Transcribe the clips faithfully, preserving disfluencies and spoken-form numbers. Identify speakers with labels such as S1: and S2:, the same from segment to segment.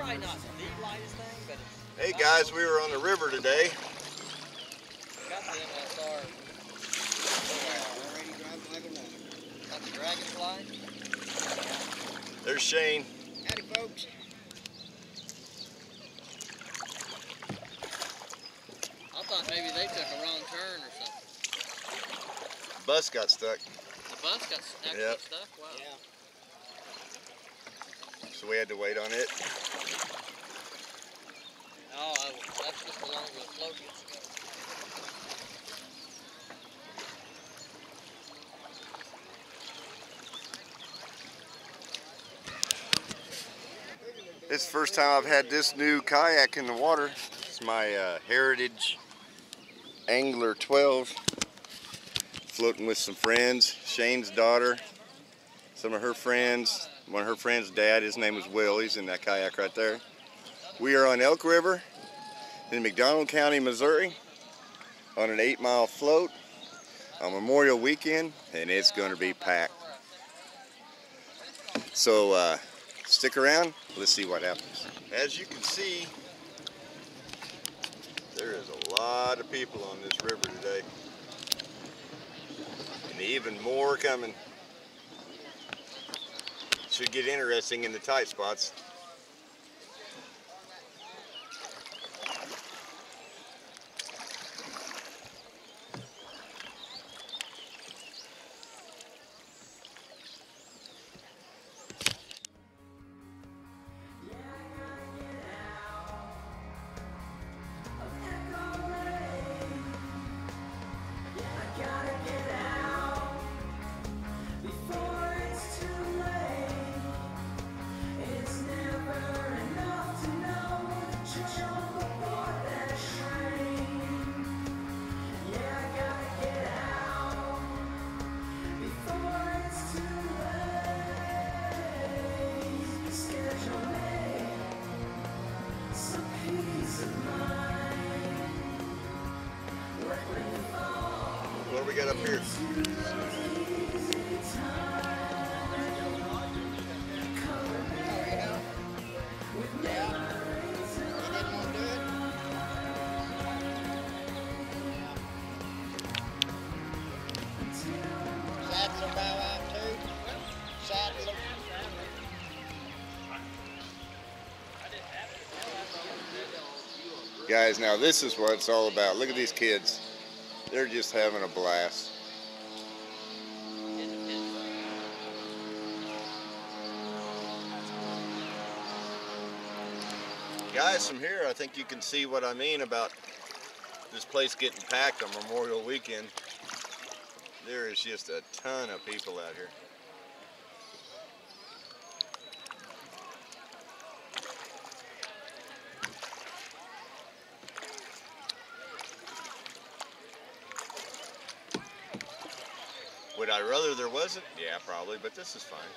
S1: probably not the lightest thing, but it's...
S2: Hey guys, we were on the river today.
S1: Got the M S R. Already driving like a woman. Got the dragonfly.
S2: There's Shane.
S1: Howdy, folks. I thought maybe they took a wrong turn or something.
S2: Bus got stuck.
S1: The bus got actually
S2: Yep.
S1: stuck? Wow. Yeah.
S2: So we had to wait on it.
S1: Oh, I, that's just as long as the float gets to go.
S2: This is the first time I've had this new kayak in the water. It's my uh, Heritage Angler twelve. Floating with some friends. Shane's daughter, some of her friends, one of her friends' dad, his name was Will, he's in that kayak right there. We are on Elk River in McDonald County, Missouri on an eight mile float on Memorial Weekend, and it's going to be packed. So uh, stick around, let's see what happens. As you can see, there is a lot of people on this river today. And even more coming. Should get interesting in the tight spots. What do we got up here? Guys, now this is what it's all about. Look at these kids. They're just having a blast. Guys, from here I think you can see what I mean about this place getting packed on Memorial Weekend. There is just a ton of people out here. Would I rather there wasn't? Yeah, probably, but this is fine.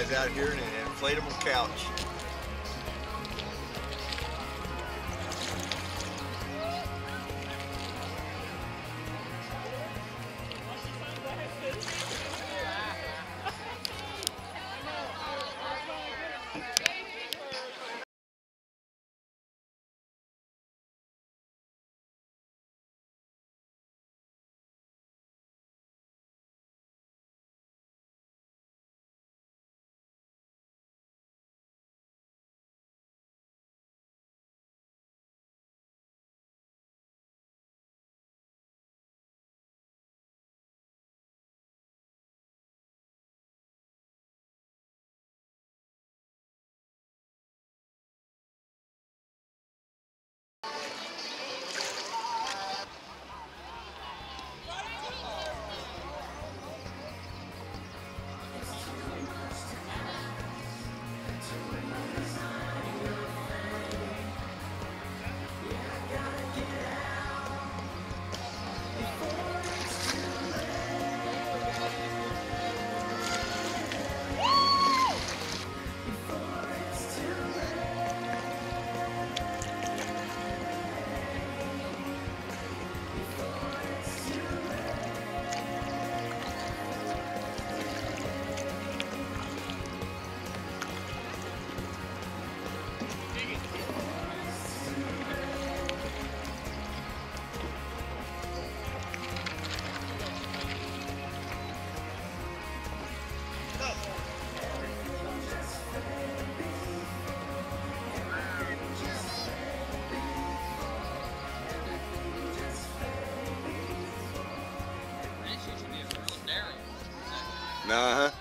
S2: guys out here in an inflatable couch. Uh-huh.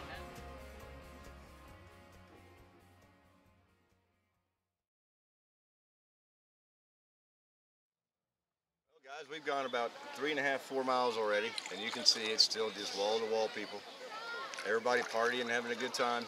S2: Well, guys, we've gone about three and a half, four miles already, and you can see it's still just wall-to-wall people. Everybody partying, having a good time.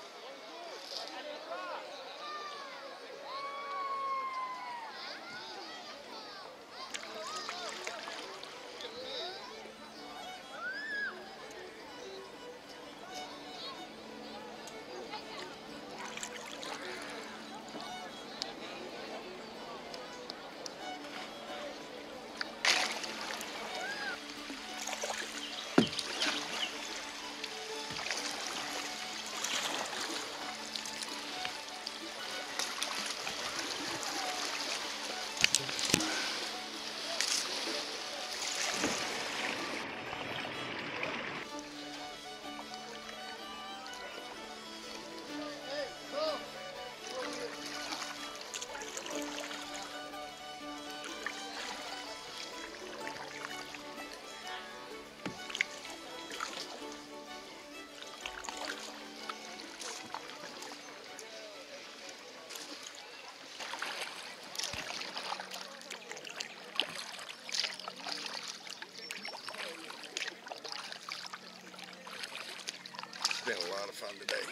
S2: It's been a lot of fun today.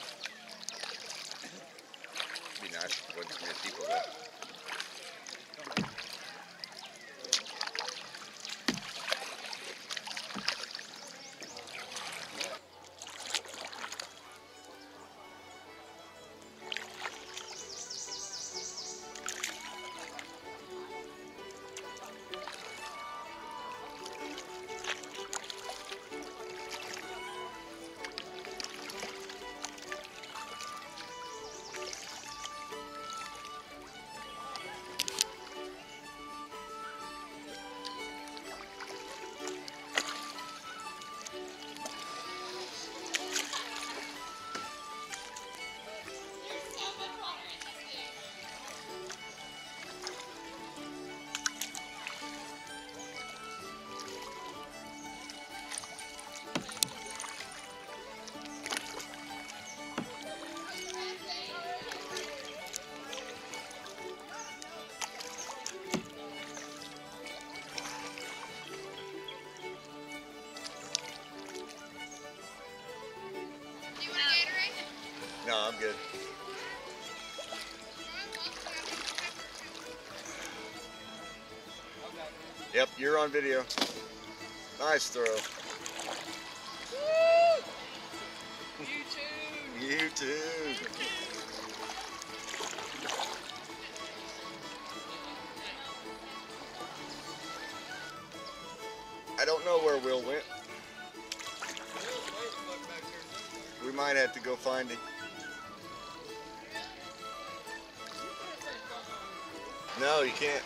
S2: It'd be nice if there wasn't so many people there. No, I'm good. Yep, you're on video. Nice throw.
S1: Woo! You too.
S2: You too. I don't know where Will went. We might have to go find him. No, you can't.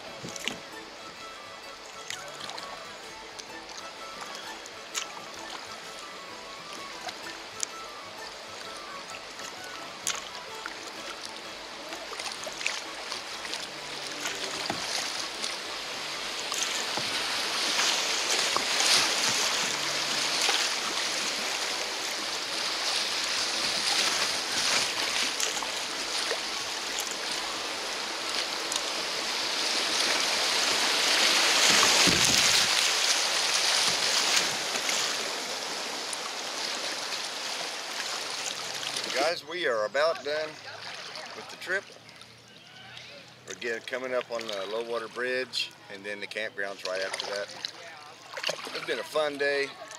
S2: Guys, we are about done with the trip. We're getting coming up on the low water bridge, and then the campground's right after that. It's been a fun day.